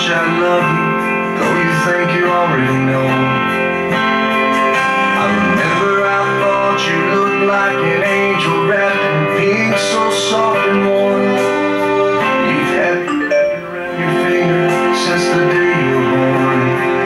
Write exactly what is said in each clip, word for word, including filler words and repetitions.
much I love you, though you think you already know. I remember I thought you looked like an angel wrapped in pink, so soft and warm. You've had me around your finger since the day you were born.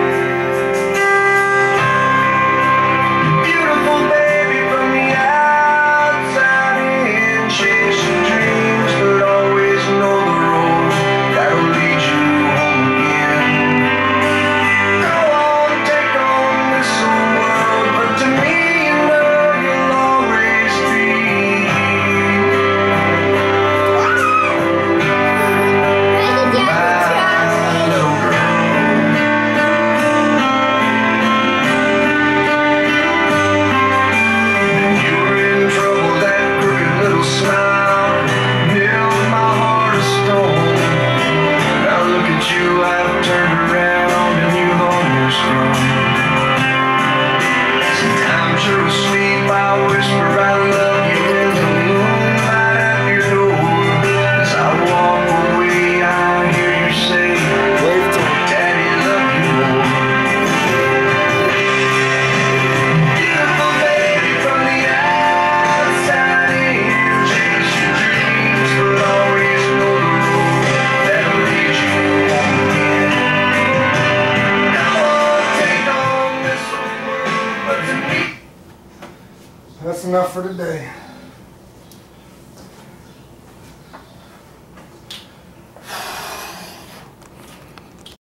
You're beautiful, baby, from the outside in, chasing dreams, but always know the road that'll lead you home again. Go on, take on this whole world, but to me, you know you'll always be. That's enough for today.